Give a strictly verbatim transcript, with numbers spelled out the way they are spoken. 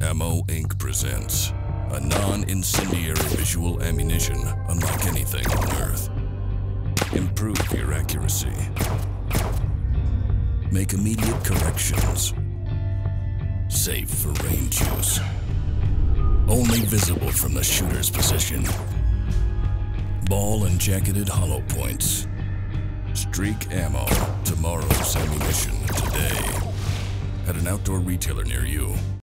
Ammo Incorporated presents a non-incendiary visual ammunition unlike anything on Earth. Improve your accuracy. Make immediate corrections. Safe for range use. Only visible from the shooter's position. Ball and jacketed hollow points. Streak ammo, tomorrow's ammunition today. At an outdoor retailer near you.